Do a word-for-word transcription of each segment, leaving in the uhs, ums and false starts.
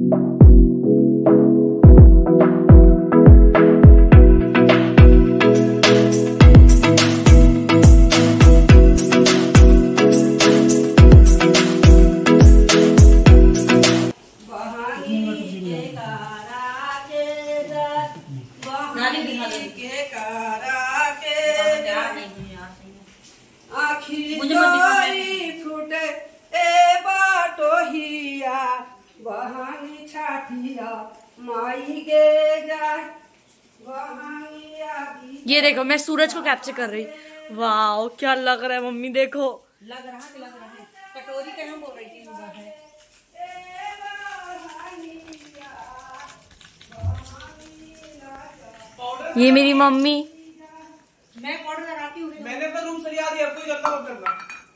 ये देखो मैं सूरज को कैप्चर कर रही। वाह क्या लग रहा है मम्मी, देखो लग रहा है लग रहा है। कटोरी कहाँ बोल रही थी उधर है। ये मेरी मम्मी। मैं पाउडर लगाती हूँ। मैंने तो रूम सरिया दिया, कोई गंदा मत करना।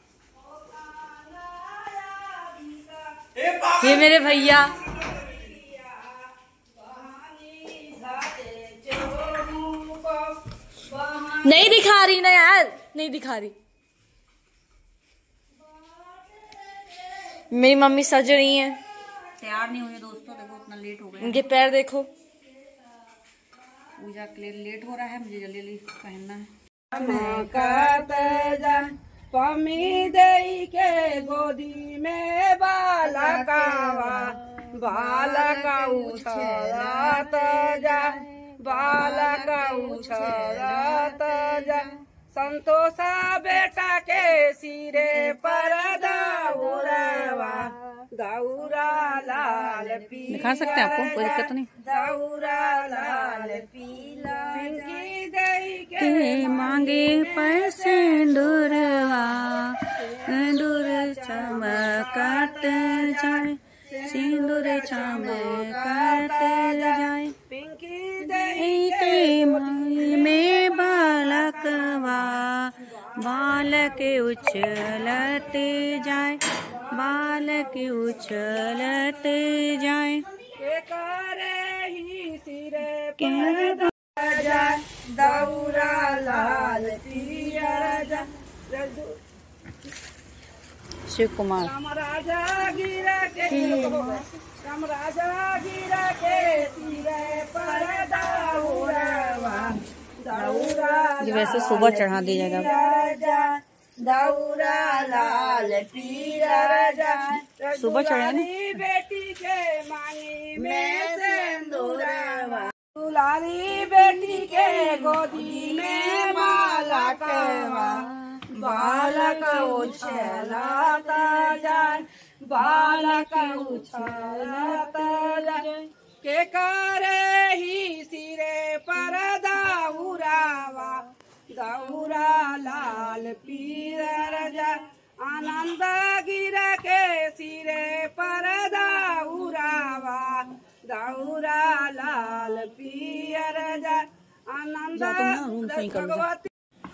ये मेरे भैया। नहीं दिखा रही ना यार, नहीं दिखा रही। मेरी मम्मी सज रही हैं। तैयार नहीं हुए दोस्तों, देखो इतना लेट हो गया। इनके पैर देखो। पूजा के लिए लेट हो रहा है, मुझे जल्दी जल्दी पहनना है। पमी देई के गोदी में बालकावा, बालका उछलत जा, बालका उछलत जा। संतोषा बेटा के सिरे पर दाऊरवा, दाऊरा लाल पीला। दिखा सकते हैं आपको, कोई दिक्कत नहीं। दाऊरा लाल पीला पिंकी देई के मांगे पर सिंदूरवा, सिंदूर चमकत जाए, सिंदूर चमकत जाए। पिंकी देई के मांगे में बालकवा, बालक उछलत जाए, बालक उछलत जाए। के करे ही सिरे पर जाए, दाऊरा लाल पिया जा। शिव कुमार राम राजा गिरा के राम राजा गिरा के सिरे पर दाऊरवा, दाऊरा ये वैसे सुबह चढ़ा दिया जाएगा। दाऊरा लाल पीरा जा। सुबह चढ़ा बेटी के मांगी में सिंदूरवा, दुलारी बेटी के गोदी में बालकवा, बालक उछलता जाए, बालक उछलता जाए। के करे ही सिरे पर दाऊरावा, दाऊरा लाल पीर जा। आनंद गिरा के सिरे पर दाऊरावा, दाऊरा लाल पियर जा। आनंद भगवती।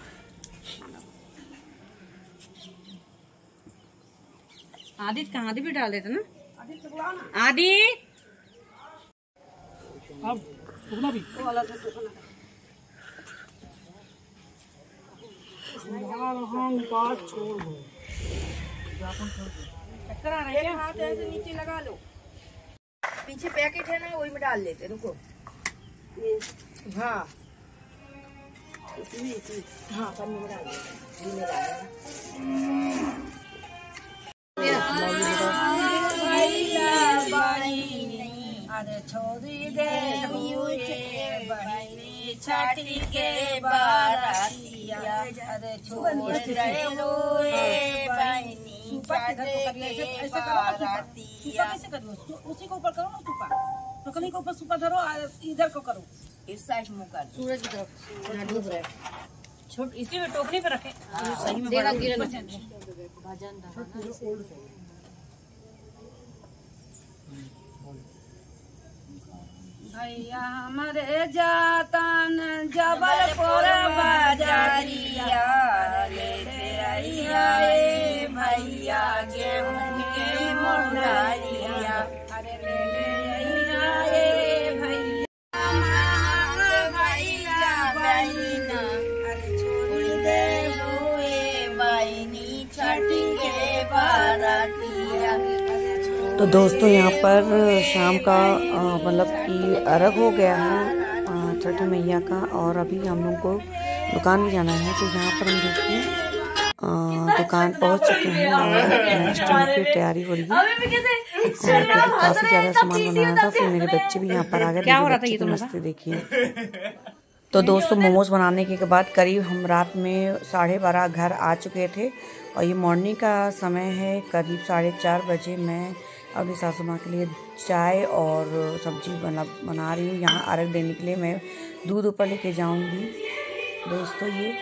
आदित्य कहाँ, आदि भी डाल देते ना। आदि अब टुकना भी वाला तो टुकना हम बात छोड़ दो। चक्कर आ रही है। हाथ ऐसे नीचे लगा लो, पीछे पैकेट है ना वही में डाल लेते। रुको ये हाँ इसमें इसमें हाँ पन्नी में डाल देते, में डाल अरे छोड़ी दे बहनी छठी के बारातिया, अरे छोड़ दे बहनी उसी को ऊपर करो ना सुपा, टोकनी के ऊपर सुपा धरो, इधर को करो, इस साइड मुँह कर सूरज की तरफ डूब रहे। छोट इसी में टोकनी पे रखे, सही में बड़ा भैया हमारे जातन जबलपुर बाजारिया, लेते रहिया ए भैया गेहूं के मुंडारिया, अरे ले रहिया ए भैया भैया बहिना, अरे छोड़ दे हुए बहिनी छठी के बारातिया, तो दोस्तों यहाँ पर शाम का मतलब कि अर्घ हो गया है छठ मैया का, और अभी हम लोग को दुकान भी जाना है। तो यहाँ पर हम देखिए दुकान पहुँच चुके हैं और नेक्स्ट टाइम की तैयारी हो रही है। काफ़ी ज़्यादा सामान बनाना था, फिर मेरे बच्चे भी यहाँ पर आ गए। क्या हो रहा था ये तो मस्ती देखिए। तो दोस्तों मोमोज बनाने के बाद करीब हम रात में साढ़े बारह घर आ चुके थे, और ये मॉर्निंग का समय है। करीब साढ़े चार बजे मैं अपनी सासू माँ के लिए चाय और सब्जी बना बना रही हूँ। यहाँ अर्घ देने के लिए मैं दूध ऊपर लेके जाऊँगी दोस्तों ये,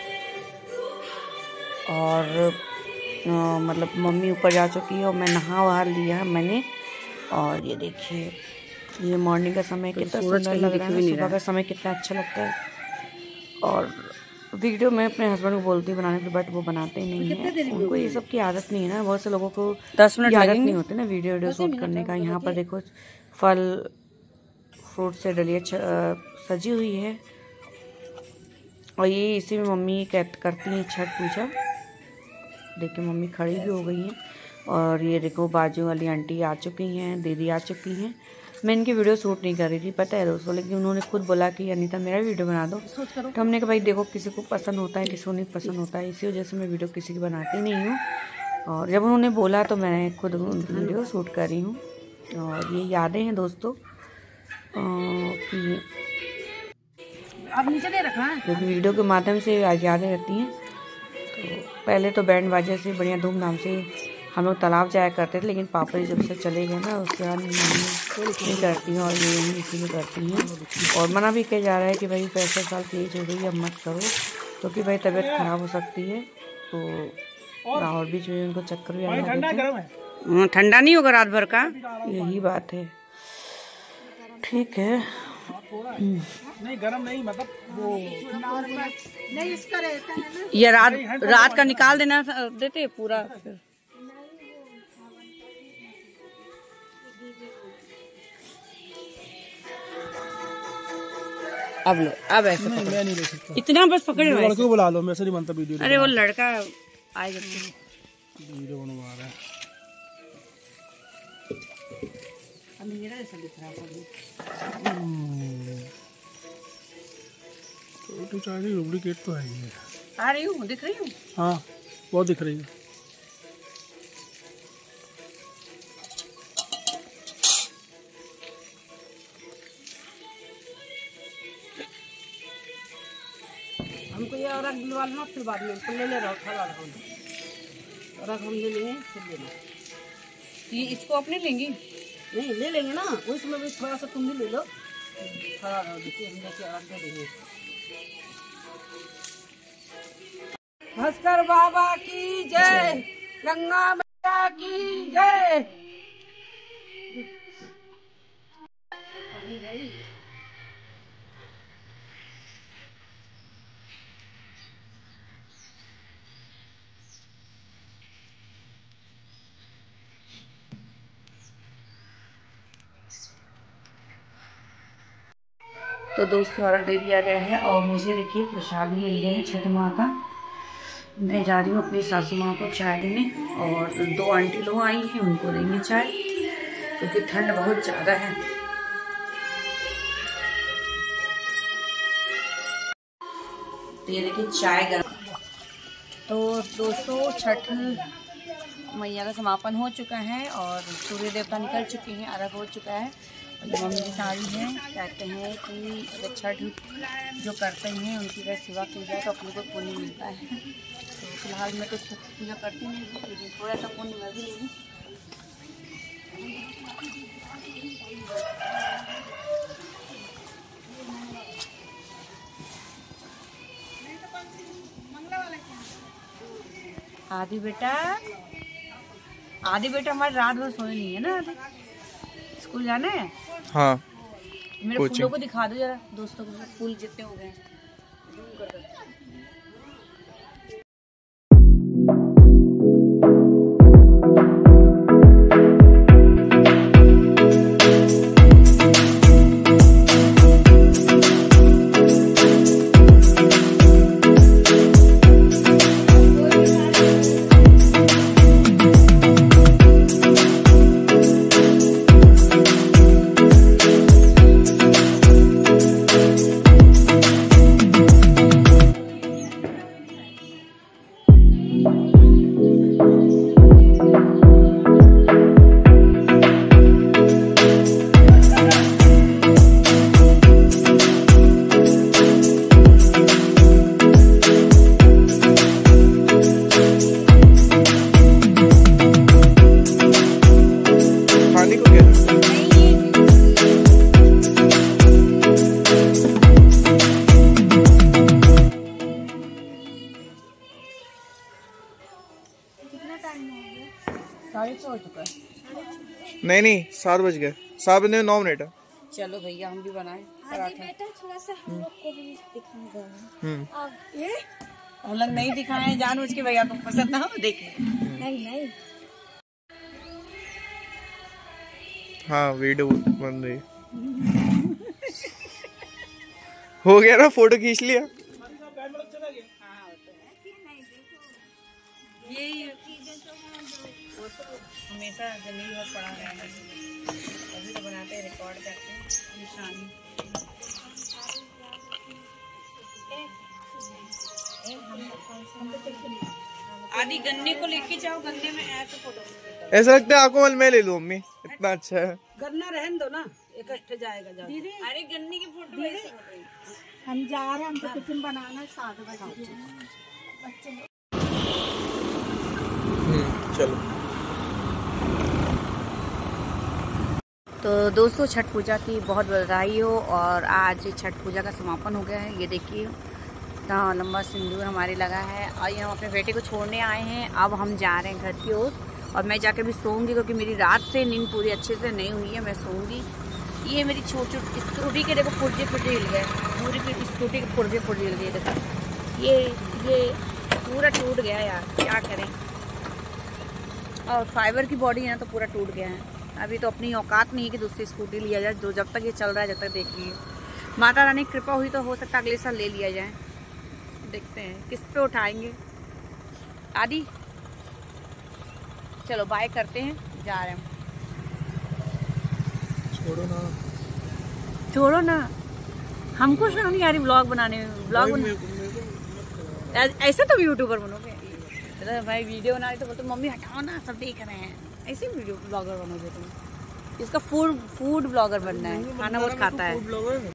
और आ, मतलब मम्मी ऊपर जा चुकी है और मैं नहा वहा लिया है मैंने। और ये देखिए ये मॉर्निंग का समय कितना सुंदर लग रहा है, सुबह का समय कितना अच्छा लगता है। और वीडियो मैं अपने हस्बैंड को बोलती हूँ बनाने के, बट वो बनाते ही नहीं है। उनको ये सब की आदत नहीं है ना, बहुत से लोगों को दस मिनट आदत नहीं होती ना वीडियो वीडियो शूट करने का। यहाँ पर देखो फल फ्रूट से डलिया सजी हुई है, और ये इसी में मम्मी करती हैं छठ पूजा। देखिए मम्मी खड़ी भी हो गई हैं, और ये देखो बाजू वाली आंटी आ चुकी हैं, दीदी आ चुकी हैं। मैं इनकी वीडियो शूट नहीं कर रही थी पता है दोस्तों, लेकिन उन्होंने खुद बोला कि अनीता मेरा वीडियो बना दो, तो हमने कहा भाई देखो किसी को पसंद होता है किसी को नहीं पसंद होता है, इसी वजह से मैं वीडियो किसी की बनाती नहीं हूँ। और जब उन्होंने बोला तो मैं खुद उनकी वीडियो शूट कर रही हूँ। और ये यादें हैं दोस्तों कि अब नीचे नहीं रखना है, क्योंकि वीडियो के माध्यम से यादें रहती हैं। तो पहले तो बैंड बाजे से बढ़िया धूमधाम से हम लोग तालाब जाया करते थे, लेकिन पापा जी जब से चले गए ना उसके बाद मम्मी नहीं करती हैं, और ये यही इसीलिए करती हैं। और मना भी किया जा रहा है कि भाई पैंसठ साल की एज हो गई अब मत करो, क्योंकि भाई तबीयत ख़राब हो सकती है। तो और बीच में उनको चक्कर भी आने लगे थे। ठंडा नहीं होगा रात भर का, यही बात है। ठीक है नहीं गरम नहीं, मतलब वो नहीं इसका रहता है ना, ये रात रात का निकाल देना देते पूरा। अब लो, अब ऐसे नहीं, मैं नहीं ले सकता। इतना बस पकड़े लड़के को बुला लो, मैं से नहीं बनता वीडियो। अरे वो लड़का आएगा वीडियो बनवा रहा है। मेरा ऐसा दिख रहा है छोटी चाची डुप्लीकेट तो है ही है। आ रही हूँ, दिख रही हूँ। हाँ बहुत दिख रही है। हमको ये और दिलवा लो, फिर बाद में ले ले रहा खा रहा हूँ, और हम ले लेंगे फिर लेना। ये इसको अपने लेंगी? नहीं ले लेंगे ना, उसमें भी थोड़ा सा तुम भी ले लो। खड़ा रहो, देखिए हम लेके और दे देंगे। भास्कर बाबा की जय, गंगा मैया की जय। तो दोस्तों अर्घ दे दिया गया है, और मुझे देखिए प्रसाद भी मिल गया है छठ माँ का। मैं जा रही हूँ अपनी सासू माँ को चाय देने, और दो आंटी लोग आई हैं उनको देंगे चाय, क्योंकि ठंड बहुत ज़्यादा है। तो ये देखिए चाय गर्म। तो दोस्तों छठ मैया का समापन हो चुका है, और सूर्य देवता निकल चुके हैं, अर्घ हो चुका है। मम्मी की साड़ी है, कहते हैं कि अगर छठ जो करते हैं उनकी अगर सेवा की जाए तो अपने को पुण्य मिलता है। तो फिलहाल मैं तो छठ पूजा करती नहीं, लेकिन थोड़ा सा पुण्य मैं भी लूँगी। आदि बेटा, आदि बेटा हमारे रात भर सोए नहीं है ना, आदि स्कूल जाना है। हाँ मेरे फूलों को दिखा दो जरा दोस्तों को, फूल जितने हो गए। नहीं नहीं सात बज गए, सात बजने में नौ मिनट है। चलो भैया हम भी बनाए पराठे। थोड़ा सा हम लोग को भी दिखाएगा। हम्म ये हम लोग नहीं दिखाए जानबूझ के, भैया तुम पसंद ना हो देखे। नहीं नहीं हाँ वीडियो बन रही हो गया ना, फोटो खींच लिया। ये हमेशा जमीन पर पड़ा रहना अभी तो बनाते हैं, रिकॉर्ड करते हैं निशानी। आदि गन्ने को लेके जाओ, गन्ने में ऐसे फोटो ऐसा लगता है आपको मैं ले लूं मम्मी, इतना अच्छा है। गन्ना रहन दो ना, इकट्ठे जाएगा जाओ। अरे गन्ने की फोटो ऐसे हम जा रहे हैं, हमको टिफिन बनाना है सात बजे। चलो तो दोस्तों छठ पूजा की बहुत बधाई हो, और आज छठ पूजा का समापन हो गया है। ये देखिए इतना लंबा सिंदूर हमारे लगा है, और ये हम अपने बेटे को छोड़ने आए हैं। अब हम जा रहे हैं घर की ओर, और मैं जाकर भी सोऊंगी क्योंकि मेरी रात से नींद पूरी अच्छे से नहीं हुई है। मैं सोऊंगी। ये मेरी छोटी छोटी स्कूटी के देखो पुर्जे पुर्जे हिल गए, पूरी पूरी स्कूटी के पुर्जे पुर्जे हिल गए। देखो ये ये पूरा टूट गया यार, क्या करें। और फाइबर की बॉडी है ना, तो पूरा टूट गया है। अभी तो अपनी औकात नहीं है कि दूसरी स्कूटी लिया जाए, जो जब तक ये चल रहा है जब तक देखिए। माता रानी की कृपा हुई तो हो सकता है अगले साल ले लिया जाए। देखते हैं किस पे उठाएंगे। आदि चलो बाय करते हैं, जा रहे हैं। छोड़ो ना छोड़ो ना, हमको शर्म नहीं आ रही ब्लॉग बनाने में। ब्लॉग बना ऐसे तो यूट्यूबर बनोगे। तो भाई वीडियो बना रही तो बोलते मम्मी हटाओ ना, सब देख रहे हैं। ऐसे वीडियो ब्लॉगर बनोगे तुम। इसका फूड फूड ब्लॉगर बनना है, खाना बहुत खाता है।